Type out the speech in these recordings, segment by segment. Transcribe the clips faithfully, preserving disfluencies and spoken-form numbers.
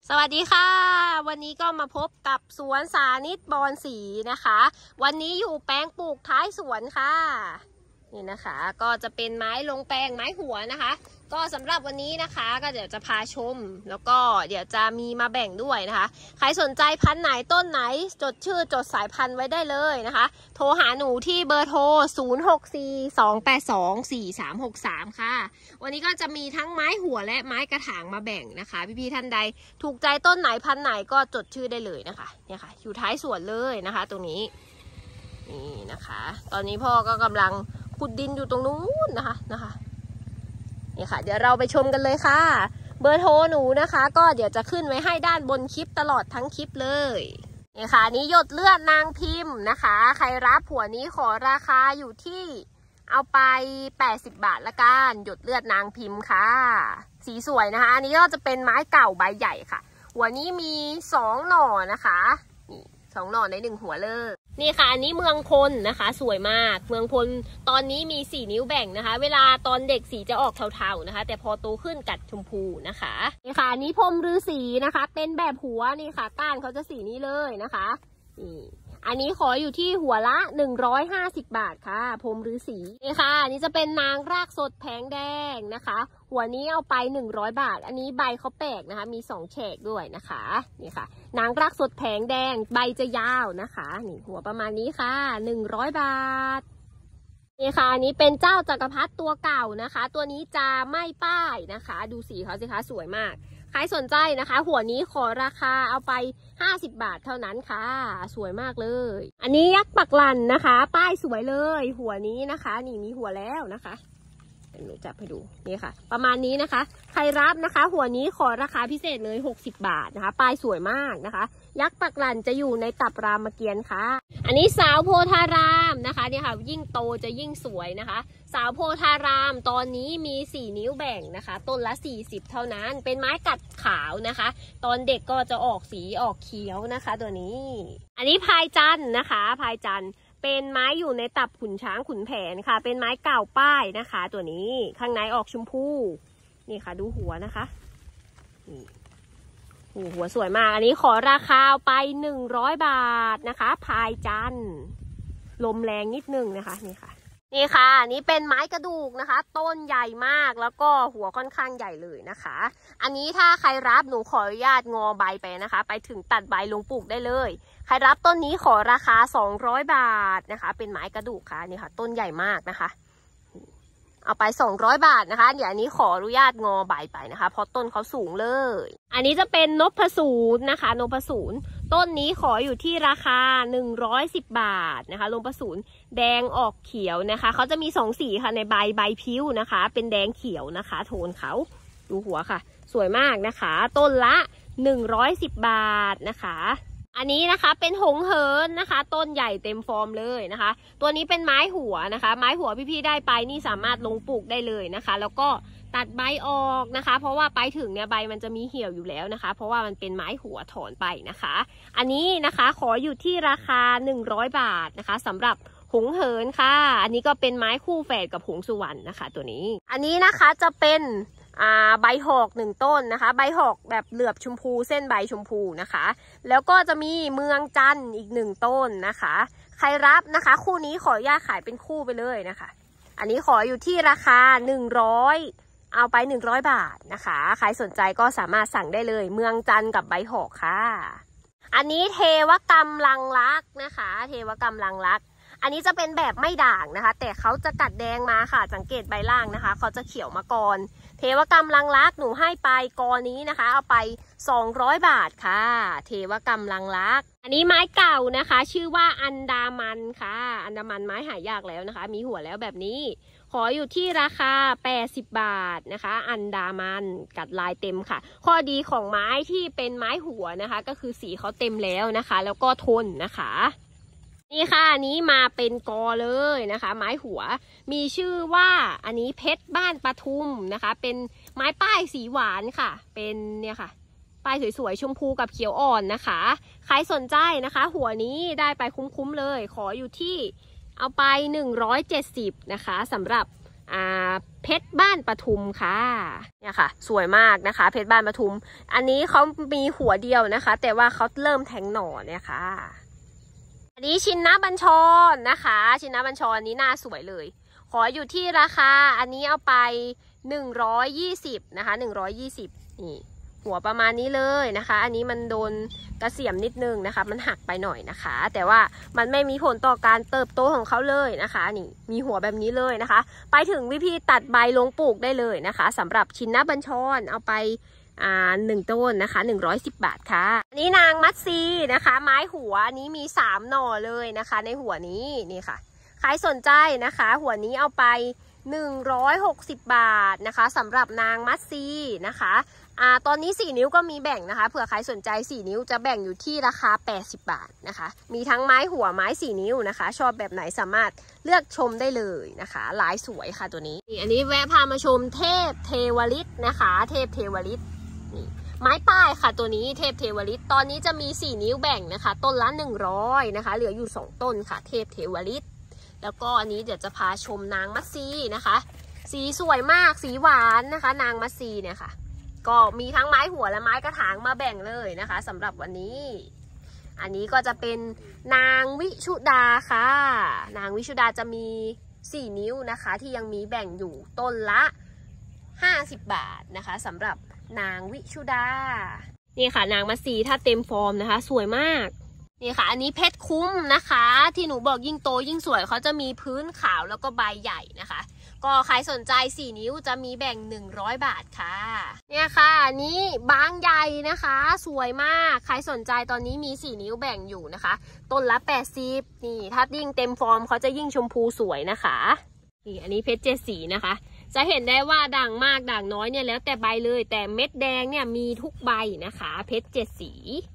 สวัสดีค่ะวันนี้ก็มาพบกับสวนสานิตบอนสีนะคะวันนี้อยู่แปลงปลูกท้ายสวนค่ะนี่นะคะก็จะเป็นไม้ลงแปลงไม้หัวนะคะก็สำหรับวันนี้นะคะก็เดี๋ยวจะพาชมแล้วก็เดี๋ยวจะมีมาแบ่งด้วยนะคะใครสนใจพันธุ์ไหนต้นไหนจดชื่อจดสายพันธุ์ไว้ได้เลยนะคะโทรหาหนูที่เบอร์โทรศูนย์ หก สี่ สอง แปด สอง สี่ สาม หก สามค่ะวันนี้ก็จะมีทั้งไม้หัวและไม้กระถางมาแบ่งนะคะพี่ๆท่านใดถูกใจต้นไหนพันธุ์ไหนก็จดชื่อได้เลยนะคะเนี่ยค่ะอยู่ท้ายสวนเลยนะคะตรงนี้นี่นะคะตอนนี้พ่อก็กำลังขุดดินอยู่ตรงนู้นนะคะนะคะนี่ค่ะเดี๋ยวเราไปชมกันเลยค่ะเบอร์โทรหนูนะคะก็เดี๋ยวจะขึ้นไว้ให้ด้านบนคลิปตลอดทั้งคลิปเลยนี่ค่ะนี้หยดเลือดนางพิมพ์นะคะใครรับหัวนี้ขอราคาอยู่ที่เอาไปแปดสิบบาทละกันหยดเลือดนางพิมพ์ค่ะสีสวยนะคะอันนี้ก็จะเป็นไม้เก่าใบใหญ่ค่ะหัวนี้มีสองหน่อนะคะนี่สองหน่อในหนึ่งหัวเลยนี่ค่ะอันนี้เมืองพลนะคะสวยมากเมืองพลตอนนี้มีสี่นิ้วแบ่งนะคะเวลาตอนเด็กสีจะออกเทาๆนะคะแต่พอโตขึ้นกัดชมพูนะคะนี่ค่ะอันนี้พรมฤาษีนะคะเป็นแบบหัวนี่ค่ะก้านเขาจะสีนี้เลยนะคะนี่อันนี้ขออยู่ที่หัวละหนึ่งร้อยห้าสิบบาทค่ะพรมฤาษีนี่ค่ะอันนี้จะเป็นนางรากสดแผงแดงนะคะหัวนี้เอาไปหนึ่งร้อยบาทอันนี้ใบเขาแปลกนะคะมีสองแฉกด้วยนะคะนี่ค่ะนางรากสดแผงแดงใบจะยาวนะคะนี่หัวประมาณนี้ค่ะหนึ่งร้อยบาทนี่ค่ะอันนี้เป็นเจ้าจักรพรรดิตัวเก่านะคะตัวนี้จะไม่ป้ายนะคะดูสีเขาสิคะสวยมากใครสนใจนะคะหัวนี้ขอราคาเอาไปห้าสิบบาทเท่านั้นค่ะสวยมากเลยอันนี้ยักษ์ปักลันนะคะป้ายสวยเลยหัวนี้นะคะนี่มีหัวแล้วนะคะหนูจับให้ดูนี่ค่ะประมาณนี้นะคะใครรับนะคะหัวนี้ขอราคาพิเศษเลยหกสิบบาทนะคะป้ายสวยมากนะคะยักษ์ปักลันจะอยู่ในตับรามเกียรติค่ะอันนี้สาวโพธารามนะคะเนี่ยค่ะยิ่งโตจะยิ่งสวยนะคะสาวโพธารามตอนนี้มีสี่นิ้วแบ่งนะคะต้นละสี่สิบเท่านั้นเป็นไม้กัดขาวนะคะตอนเด็กก็จะออกสีออกเขียวนะคะตัวนี้อันนี้พายจันนะคะพายจันเป็นไม้อยู่ในตับขุนช้างขุนแผนค่ะเป็นไม้เก่าป้ายนะคะตัวนี้ข้างในออกชมพูนี่ค่ะดูหัวนะคะนี่หัวสวยมากอันนี้ขอราคาไปหนึ่งร้อยบาทนะคะพายจันลมแรงนิดนึงนะคะนี่ค่ะนี่ค่ะนี่เป็นไม้กระดูกนะคะต้นใหญ่มากแล้วก็หัวค่อนข้างใหญ่เลยนะคะอันนี้ถ้าใครรับหนูขออนุญาตงอใบไปนะคะไปถึงตัดใบลงปลูกได้เลยใครรับต้นนี้ขอราคาสองร้อยบาทนะคะเป็นไม้กระดูกค่ะนี่ค่ะต้นใหญ่มากนะคะเอาไปสองร้อยบาทนะคะเดี๋ยวอันนี้ขออนุญาตงอใบไปนะคะเพราะต้นเขาสูงเลยอันนี้จะเป็นนพสูรนะคะนพสูรต้นนี้ขออยู่ที่ราคาหนึ่งร้อยสิบบาทนะคะนพสูรแดงออกเขียวนะคะเขาจะมีสองสีค่ะในใบใบพิ้วนะคะเป็นแดงเขียวนะคะโทนเขาดูหัวค่ะสวยมากนะคะต้นละหนึ่งร้อยสิบบาทนะคะอันนี้นะคะเป็นหงเหินนะคะต้นใหญ่เต็มฟอร์มเลยนะคะตัวนี้เป็นไม้หัวนะคะไม้หัวพี่ๆได้ไปนี่สามารถลงปลูกได้เลยนะคะแล้วก็ตัดใบออกนะคะเพราะว่าไปถึงเนี่ยใบมันจะมีเหี่ยวอยู่แล้วนะคะเพราะว่ามันเป็นไม้หัวถอนไปนะคะอันนี้นะคะขออยู่ที่ราคาหนึ่งร้อยบาทนะคะสำหรับหงเหินค่ะอันนี้ก็เป็นไม้คู่แฝดกับหงสุวรรณนะคะตัวนี้อันนี้นะคะจะเป็นอ่าใบหอกหนึ่งต้นนะคะใบหอกแบบเหลือบชมพูเส้นใบชมพูนะคะแล้วก็จะมีเมืองจันทร์อีกหนึ่งต้นนะคะใครรับนะคะคู่นี้ขออนุญาตขายเป็นคู่ไปเลยนะคะอันนี้ขออยู่ที่ราคาหนึ่งร้อยเอาไปหนึ่งร้อยบาทนะคะใครสนใจก็สามารถสั่งได้เลยเมืองจันทร์กับใบหอกค่ะอันนี้เทวกรรมลังลักนะคะเทวกรรมลังลักอันนี้จะเป็นแบบไม่ด่างนะคะแต่เขาจะกัดแดงมาค่ะสังเกตใบล่างนะคะเขาจะเขียวมาก่อนเทวกรรมลังลักหนูให้ไปกอนี้นะคะเอาไปสองร้อยบาทค่ะเทวกรรมลังลักอันนี้ไม้เก่านะคะชื่อว่าอันดามันค่ะอันดามันไม้หายากแล้วนะคะมีหัวแล้วแบบนี้ขออยู่ที่ราคาแปดสิบบาทนะคะอันดามันกัดลายเต็มค่ะข้อดีของไม้ที่เป็นไม้หัวนะคะก็คือสีเขาเต็มแล้วนะคะแล้วก็ทนนะคะนี่ค่ะอันนี้มาเป็นกอเลยนะคะไม้หัวมีชื่อว่าอันนี้เพชรบ้านปทุมนะคะเป็นไม้ป้ายสีหวานค่ะเป็นเนี่ยค่ะป้ายสวยๆชมพูกับเขียวอ่อนนะคะใครสนใจนะคะหัวนี้ได้ไปคุ้มๆเลยขออยู่ที่เอาไปหนึ่งร้อยเจ็ดสิบนะคะสำหรับอ่าเพชรบ้านปทุมค่ะเนี่ยค่ะสวยมากนะคะเพชรบ้านปทุมอันนี้เขามีหัวเดียวนะคะแต่ว่าเขาเริ่มแทงหน่อเนี่ยค่ะอันนี้ชินนะบัญชรนะคะชินนะบัญชรนี้หน้าสวยเลยขออยู่ที่ราคาอันนี้เอาไปหนึ่งร้อยยี่สิบนะคะหนึ่งร้อยยี่สิบนี่หัวประมาณนี้เลยนะคะอันนี้มันโดนกระเสียมนิดนึงนะคะมันหักไปหน่อยนะคะแต่ว่ามันไม่มีผลต่อการเติบโตของเขาเลยนะคะนี่มีหัวแบบนี้เลยนะคะไปถึงวิธีตัดใบลงปลูกได้เลยนะคะสำหรับชินนะบัญชรเอาไปอ่าหนึ่งต้นนะคะหนึ่งร้อยสิบบาทค่ะอันนี้นางมัดซีนะคะไม้หัวอันนี้มีสามหน่อเลยนะคะในหัวนี้นี่ค่ะใครสนใจนะคะหัวนี้เอาไปหนึ่งร้อยหกสิบบาทนะคะสำหรับนางมัดซีนะคะอ่าตอนนี้สี่นิ้วก็มีแบ่งนะคะเผื่อใครสนใจสี่นิ้วจะแบ่งอยู่ที่ราคาแปดสิบบาทนะคะมีทั้งไม้หัวไม้สี่นิ้วนะคะชอบแบบไหนสามารถเลือกชมได้เลยนะคะลายสวยค่ะตัวนี้นี่อันนี้แวะพามาชมเทพเทวฤทธิ์นะคะเทพเทวฤทธิ์นี่ไม้ป้ายค่ะตัวนี้เทพเทวฤทธิ์ตอนนี้จะมีสี่นิ้วแบ่งนะคะต้นละหนึ่งร้อยนะคะเหลืออยู่สองต้นค่ะเทพเทวฤทธิ์แล้วก็อันนี้เดี๋ยวจะพาชมนางมัดซีนะคะสีสวยมากสีหวานนะคะนางมัดซีเนี่ยค่ะก็มีทั้งไม้หัวและไม้กระถางมาแบ่งเลยนะคะสำหรับวันนี้อันนี้ก็จะเป็นนางวิชุดาค่ะนางวิชุดาจะมีสี่นิ้วนะคะที่ยังมีแบ่งอยู่ต้นละห้าสิบบาทนะคะสำหรับนางวิชุดานี่ค่ะนางมัดซีถ้าเต็มฟอร์มนะคะสวยมากนี่ค่ะอันนี้เพชรคุ้มนะคะที่หนูบอกยิ่งโตยิ่งสวยเขาจะมีพื้นขาวแล้วก็ใบใหญ่นะคะก็ใครสนใจสี่นิ้วจะมีแบ่งหนึ่งร้อยบาทค่ะเนี่ยค่ะอันนี้บางใหญ่นะคะสวยมากใครสนใจตอนนี้มีสี่นิ้วแบ่งอยู่นะคะต้นละแปดสิบนี่ถ้ายิ่งเต็มฟอร์มเขาจะยิ่งชมพูสวยนะคะนี่อันนี้เพชรเจ็ดสีนะคะจะเห็นได้ว่าด่างมากด่างน้อยเนี่ยแล้วแต่ใบเลยแต่เม็ดแดงเนี่ยมีทุกใบนะคะเพชรเจ็ดสี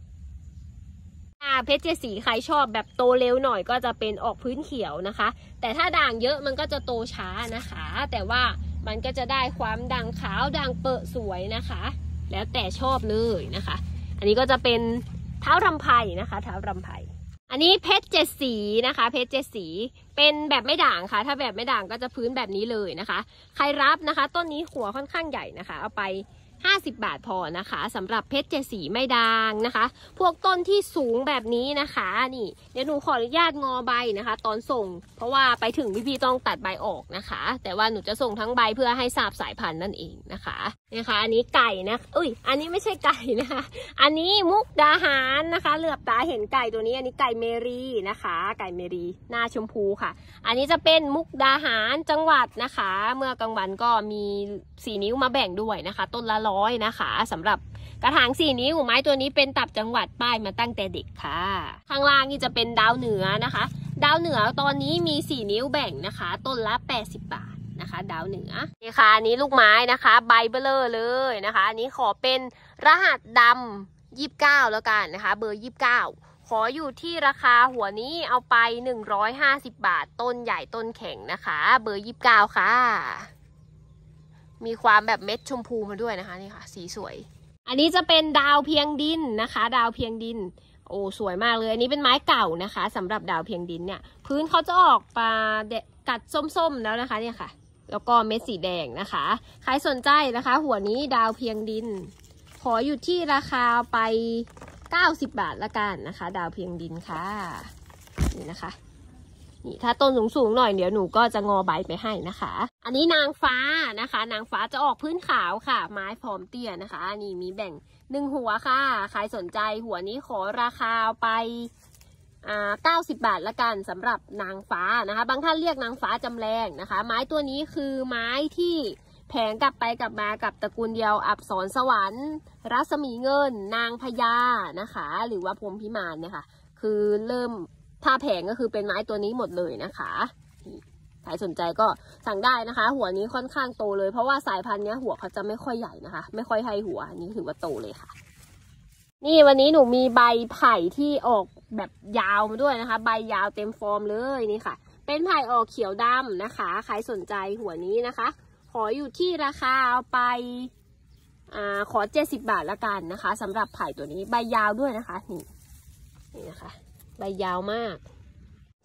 เพชรเจ็ดสีใครชอบแบบโตเร็วหน่อยก็จะเป็นออกพื้นเขียวนะคะแต่ถ้าด่างเยอะมันก็จะโตช้านะคะแต่ว่ามันก็จะได้ความด่างขาวด่างเปอะสวยนะคะแล้วแต่ชอบเลยนะคะอันนี้ก็จะเป็นเท้ารำไพนะคะเท้ารำไพอันนี้เพชรเจ็ดสีนะคะเพชรเจ็ดสีเป็นแบบไม่ด่างค่ะถ้าแบบไม่ด่างก็จะพื้นแบบนี้เลยนะคะใครรับนะคะต้นนี้หัวค่อนข้างใหญ่นะคะเอาไปห้าสิบบาทพอนะคะสำหรับเพชรเจ็ดสีไม่ด่างนะคะพวกต้นที่สูงแบบนี้นะคะนี่เดี๋ยวหนูขออนุญาตงอใบนะคะตอนส่งเพราะว่าไปถึงพี่ๆต้องตัดใบออกนะคะแต่ว่าหนูจะส่งทั้งใบเพื่อให้ทราบสายพันธุ์นั่นเองนะคะนะคะอันนี้ไก่นะอุ้ยอันนี้ไม่ใช่ไก่นะคะอันนี้มุกดาหารนะคะเหลือบตาเห็นไก่ตัวนี้อันนี้ไก่เมรีนะคะไก่เมรีหน้าชมพูค่ะอันนี้จะเป็นมุกดาหารจังหวัดนะคะเมื่อกลางวันก็มีสี่นิ้วมาแบ่งด้วยนะคะต้นละร้อยนะคะสำหรับกระถางสี่นิ้วไม้ตัวนี้เป็นตับจังหวัดป้ายมาตั้งแต่เด็กค่ะข้างล่างนี่จะเป็นดาวเหนือนะคะดาวเหนือตอนนี้มีสี่นิ้วแบ่งนะคะต้นละแปดสิบบาทนะคะดาวเหนือนี่ค่ะอันนี้ลูกไม้นะคะใบเบลอเลยนะคะอันนี้ขอเป็นรหัสดำยี่สิบเก้าแล้วกันนะคะเบอร์ยี่สิบเก้าขออยู่ที่ราคาหัวนี้เอาไปหนึ่งร้อยห้าสิบบาทต้นใหญ่ต้นแข็งนะคะเบอร์ยี่สิบเก้าค่ะมีความแบบเม็ดชมพูมาด้วยนะคะนี่ค่ะสีสวยอันนี้จะเป็นดาวเพียงดินนะคะดาวเพียงดินโอ้สวยมากเลยอันนี้เป็นไม้เก่านะคะสำหรับดาวเพียงดินเนี่ยพื้นเขาจะออกปลาเดกัดส้มๆแล้วนะคะเนี่ยค่ะแล้วก็เม็ดสีแดงนะคะใครสนใจนะคะหัวนี้ดาวเพียงดินขออยู่ที่ราคาไปเก้าสิบบาทละกันนะคะดาวเพียงดินค่ะนี่นะคะนี่ถ้าต้นสูงๆหน่อยเดี๋ยวหนูก็จะงอใบไปให้นะคะอันนี้นางฟ้านะคะนางฟ้าจะออกพื้นขาวค่ะไม้พร้อมเตี้ยนะคะนี่มีแบ่งหนึ่งหัวค่ะใครสนใจหัวนี้ขอราคาไปอ่าเก้าสิบบาทละกันสำหรับนางฟ้านะคะบางท่านเรียกนางฟ้าจำแรงนะคะไม้ตัวนี้คือไม้ที่แผงกลับไปกลับมากับตระกูลเดียวอับสรสวรรค์รัศมีเงินนางพญานะคะหรือว่าพรหมพิมานเนี่ยค่ะคือเริ่มถ้าแผงก็คือเป็นไม้ตัวนี้หมดเลยนะคะใครสนใจก็สั่งได้นะคะหัวนี้ค่อนข้างโตเลยเพราะว่าสายพันธุ์นี้หัวเขาจะไม่ค่อยใหญ่นะคะไม่ค่อยให้หัวนี้ถือว่าโตเลยค่ะนี่วันนี้หนูมีใบไผ่ที่ออกแบบยาวมาด้วยนะคะใบยาวเต็มฟอร์มเลยนี่ค่ะเป็นไผ่ออกเขียวดำนะคะใครสนใจหัวนี้นะคะขออยู่ที่ราคาเอาไปอ่าขอเจ็ดสิบบาทละกันนะคะสำหรับไผ่ตัวนี้ใบยาวด้วยนะคะนี่นี่นะคะใบยาวมากส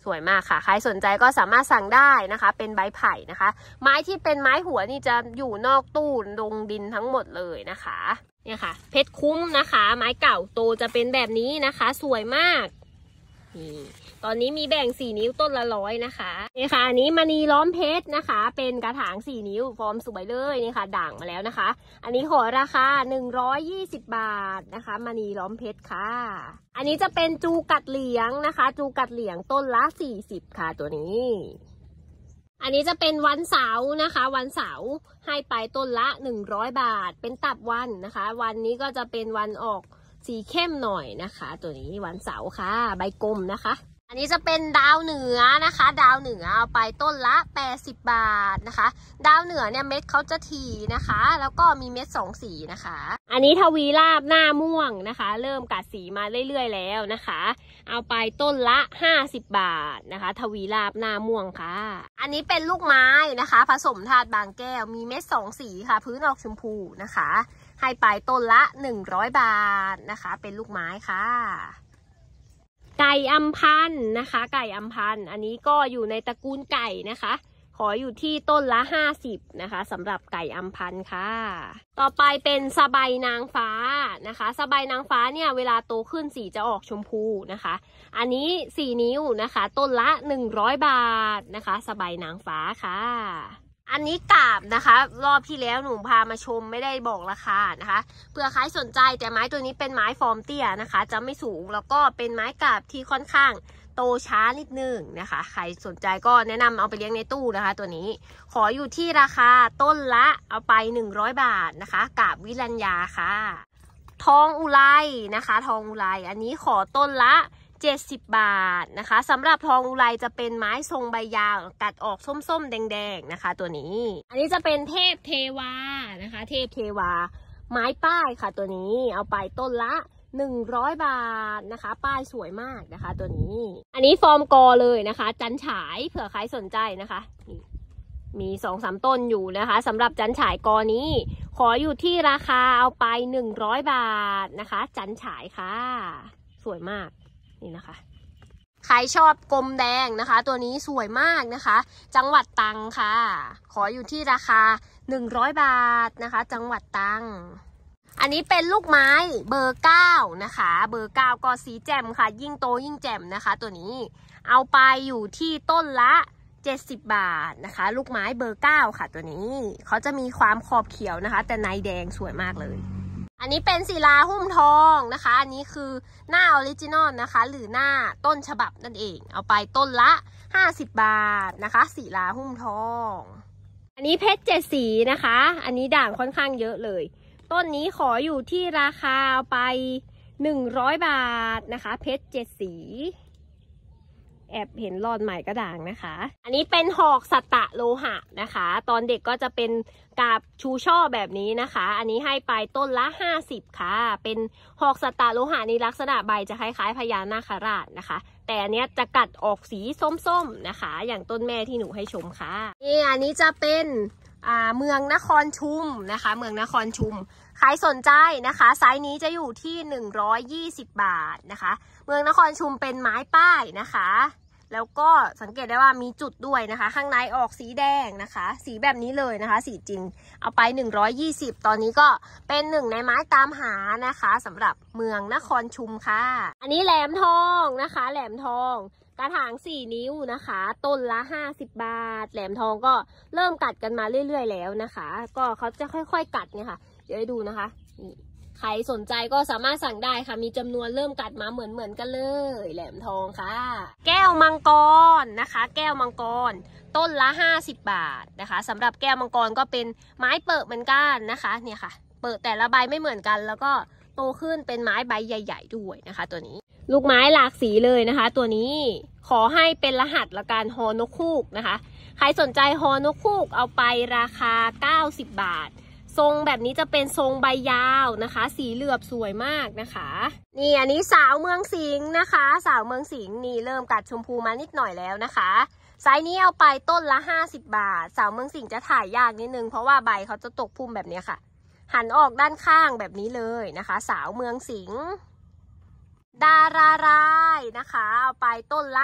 สวยมากค่ะใครสนใจก็สามารถสั่งได้นะคะเป็นใบไผ่นะคะไม้ที่เป็นไม้หัวนี่จะอยู่นอกตู้ลงดินทั้งหมดเลยนะคะเนี่ยค่ะเพชรคุ้มนะคะไม้เก่าโตจะเป็นแบบนี้นะคะสวยมากนี่ตอนนี้มีแบ่งสี่นิ้วต้นละร้อยนะคะนี่ค่ะอันนี้มณีล้อมเพชรนะคะเป็นกระถางสี่นิ้วฟอร์มสวยเลยนี่ค่ะด่างมาแล้วนะคะอันนี้ขอราคาหนึ่งร้อยยี่สิบบาทนะคะมณีล้อมเพชรค่ะอันนี้จะเป็นจูกัดเหลียงนะคะจูกัดเหลียงต้นละสี่สิบค่ะตัวนี้อันนี้จะเป็นวันเสาร์นะคะวันเสาร์ให้ไปต้นละหนึ่งร้อยบาทเป็นตับวันนะคะวันนี้ก็จะเป็นวันออกสีเข้มหน่อยนะคะตัวนี้วันเสาร์ค่ะใบกลมนะคะอันนี้จะเป็นดาวเหนือนะคะดาวเหนือเอาไปต้นละแปดสิบบาทนะคะดาวเหนือเนี่ยเม็ดเขาจะถี่นะคะแล้วก็มีเม็ดสองสีนะคะอันนี้ทวีลาบหน้าม่วงนะคะเริ่มกัดสีมาเรื่อยๆแล้วนะคะเอาไปต้นละห้าสิบบาทนะคะทวีลาบหน้าม่วงค่ะอันนี้เป็นลูกไม้นะคะผสมธาตุบางแก้วมีเม็ดสองสีค่ะพื้นออกชมพูนะคะให้ไปต้นละหนึ่งร้อยบาทนะคะเป็นลูกไม้ค่ะไก่อัมพันธ์นะคะไก่อัมพันธ์อันนี้ก็อยู่ในตระกูลไก่นะคะขออยู่ที่ต้นละห้าสิบนะคะสำหรับไก่อัมพันธ์ค่ะต่อไปเป็นสบายนางฟ้านะคะสบายนางฟ้าเนี่ยเวลาโตขึ้นสีจะออกชมพูนะคะอันนี้สี่นิ้วนะคะต้นละหนึ่งร้อยบาทนะคะสบายนางฟ้าค่ะอันนี้กาบนะคะรอบที่แล้วหนูพามาชมไม่ได้บอกราคานะคะเผื่อใครสนใจแต่ไม้ตัวนี้เป็นไม้ฟอร์มเตี้ยนะคะจะไม่สูงแล้วก็เป็นไม้กาบที่ค่อนข้างโตช้านิดนึงนะคะใครสนใจก็แนะนำเอาไปเลี้ยงในตู้นะคะตัวนี้ขออยู่ที่ราคาต้นละเอาไปหนึ่งร้อยบาทนะคะกาบวิรัญญาค่ะทองอุไรนะคะทองอุไรอันนี้ขอต้นละเจ็ดสิบบาทนะคะสำหรับทองอุไรจะเป็นไม้ทรงใบยาวกัดออกส้มๆแดงๆนะคะตัวนี้อันนี้จะเป็นเทพเทวานะคะเทพเทวาไม้ป้ายค่ะตัวนี้เอาไปต้นละหนึ่งร้อยบาทนะคะป้ายสวยมากนะคะตัวนี้อันนี้ฟอร์มกอเลยนะคะจันฉายเผื่อใครสนใจนะคะมีสองสามต้นอยู่นะคะสำหรับจันฉายกอนี้ขออยู่ที่ราคาเอาไปหนึ่งร้อยบาทนะคะจันฉายค่ะสวยมากนี่นะคะใครชอบกลมแดงนะคะตัวนี้สวยมากนะคะจังหวัดตรังค่ะขออยู่ที่ราคาหนึ่งร้อยบาทนะคะจังหวัดตรังอันนี้เป็นลูกไม้เบอร์เก้านะคะเบอร์เก้าก็สีแจ่มค่ะยิ่งโตยิ่งแจ่มนะคะตัวนี้เอาไปอยู่ที่ต้นละเจ็ดสิบบาทนะคะลูกไม้เบอร์เก้าค่ะตัวนี้เขาจะมีความขอบเขียวนะคะแต่ในแดงสวยมากเลยอันนี้เป็นศิลาหุ้มทองนะคะอันนี้คือหน้าออริจินอลนะคะหรือหน้าต้นฉบับนั่นเองเอาไปต้นละห้าสิบบาทนะคะศิลาหุ้มทองอันนี้เพชรเจ็ดสีนะคะอันนี้ด่างค่อนข้างเยอะเลยต้นนี้ขออยู่ที่ราคาเอาไปหนึ่งร้อยบาทนะคะเพชรเจ็ดสีแอบเห็นรอดใหม่ก็ด่างนะคะอันนี้เป็นหอกสัตตะโลหะนะคะตอนเด็กก็จะเป็นกาบชูช่อแบบนี้นะคะอันนี้ให้ไปต้นละห้าสิบค่ะเป็นหอกสัตตะโลหะนี่ลักษณะใบจะคล้ายๆพญานาคราชนะคะแต่อันเนี้ยจะกัดออกสีส้มๆนะคะอย่างต้นแม่ที่หนูให้ชมค่ะนี่อันนี้จะเป็นอ่าเมืองนครชุมนะคะเมืองนครชุมใครสนใจนะคะไซส์นี้จะอยู่ที่หนึ่งร้อยยี่สิบบาทนะคะเมืองนครชุมเป็นไม้ป้ายนะคะแล้วก็สังเกตได้ว่ามีจุดด้วยนะคะข้างในออกสีแดงนะคะสีแบบนี้เลยนะคะสีจริงเอาไปหนึ่งร้อยยี่สิบตอนนี้ก็เป็นหนึ่งในไม้ตามหานะคะสำหรับเมืองนครชุมค่ะอันนี้แหลมทองนะคะแหลมทองกระถางสี่นิ้วนะคะต้นละห้าสิบบาทแหลมทองก็เริ่มกัดกันมาเรื่อยๆแล้วนะคะก็เขาจะค่อยๆกัดเนี่ยค่ะเดี๋ยวให้ดูนะคะนี่ใครสนใจก็สามารถสั่งได้ค่ะมีจำนวนเริ่มกัดมาเหมือนเหมือนกันเลยแหลมทองค่ะแก้วมังกรนะคะแก้วมังกรต้นละห้าสิบบาทนะคะสำหรับแก้วมังกรก็เป็นไม้เปิดเหมือนกันนะคะเนี่ยค่ะเปิดแต่ละใบไม่เหมือนกันแล้วก็โตขึ้นเป็นไม้ใบใหญ่ๆด้วยนะคะตัวนี้ลูกไม้หลากสีเลยนะคะตัวนี้ขอให้เป็นรหัสละกันฮอนกคูกนะคะใครสนใจฮอนกคูกเอาไปราคาเก้าสิบบาททรงแบบนี้จะเป็นทรงใบยาวนะคะสีเหลือบสวยมากนะคะนี่อันนี้สาวเมืองสิงห์นะคะสาวเมืองสิงห์นี่เริ่มกัดชมพูมานิดหน่อยแล้วนะคะไซส์นี้เอาไปต้นละห้าสิบบาทสาวเมืองสิงห์จะถ่ายยากนิดนึงเพราะว่าใบเขาจะตกพุ่มแบบนี้ค่ะหันออกด้านข้างแบบนี้เลยนะคะสาวเมืองสิงห์ดารารายนะคะเอาไปต้นละ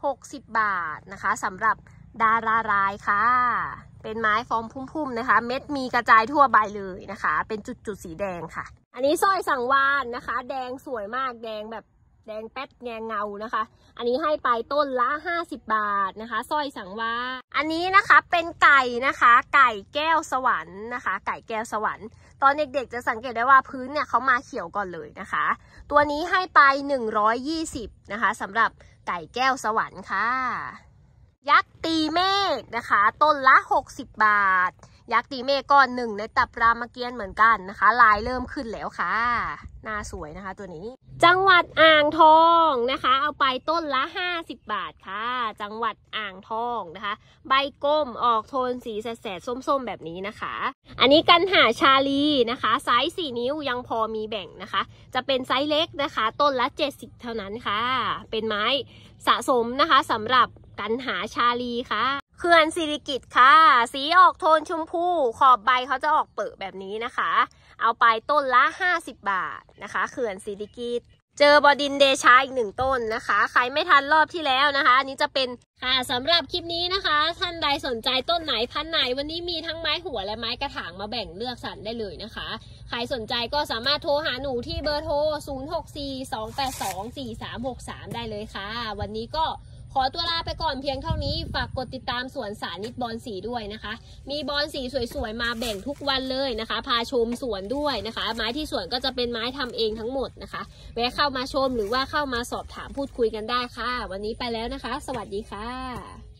หกสิบบาทนะคะสำหรับดารารายค่ะเป็นไม้ฟอร์มพุ่มๆนะคะเม็ดมีกระจายทั่วใบเลยนะคะเป็นจุดๆสีแดงค่ะอันนี้สร้อยสังวานนะคะแดงสวยมากแดงแบบแดงแป๊ดแงงเงานะคะอันนี้ให้ไปต้นละห้าสิบบาทนะคะสร้อยสังวาอันนี้นะคะเป็นไก่นะคะไก่แก้วสวรรค์นะคะไก่แก้วสวรรค์ตอนเด็กๆจะสังเกตได้ว่าพื้นเนี่ยเขามาเขียวก่อนเลยนะคะตัวนี้ให้ไปหนึ่งร้อยยี่สิบนะคะสำหรับไก่แก้วสวรรค์ค่ะยักษ์ตีเมฆนะคะต้นละหกสิบบาทยักษ์ตีเมฆก้อนหนึ่งในตับรามเกียรติ์เหมือนกันนะคะลายเริ่มขึ้นแล้วค่ะหน้าสวยนะคะตัวนี้จังหวัดอ่างทองนะคะเอาไปต้นละห้าสิบบาทค่ะจังหวัดอ่างทองนะคะใบก้มออกโทนสีแสดๆส้มๆแบบนี้นะคะอันนี้กันหาชาลีนะคะไซส์สี่นิ้วยังพอมีแบ่งนะคะจะเป็นไซส์เล็กนะคะต้นละเจ็ดสิบเท่านั้นค่ะเป็นไม้สะสมนะคะสำหรับกันหาชาลีค่ะเขื่อนสิริกิติ์ค่ะสีออกโทนชมพูขอบใบเขาจะออกเปิดแบบนี้นะคะเอาไปต้นละห้าสิบบาทนะคะเขื่อนสิริกิติ์เจอบดินเดชาอีกหนึ่งต้นนะคะใครไม่ทันรอบที่แล้วนะคะอันนี้จะเป็นค่ะสำหรับคลิปนี้นะคะท่านใดสนใจต้นไหนพันไหนวันนี้มีทั้งไม้หัวและไม้กระถางมาแบ่งเลือกสรรได้เลยนะคะใครสนใจก็สามารถโทรหาหนูที่เบอร์โทรศูนย์ หก สี่ สอง แปด สอง สี่ สาม หก สามได้เลยค่ะวันนี้ก็ขอตัวลาไปก่อนเพียงเท่านี้ฝากกดติดตามสวนสานิตบอนสีด้วยนะคะมีบอนสีสวยๆมาแบ่งทุกวันเลยนะคะพาชมสวนด้วยนะคะไม้ที่สวนก็จะเป็นไม้ทำเองทั้งหมดนะคะแวะเข้ามาชมหรือว่าเข้ามาสอบถามพูดคุยกันได้ค่ะวันนี้ไปแล้วนะคะสวัสดีค่ะ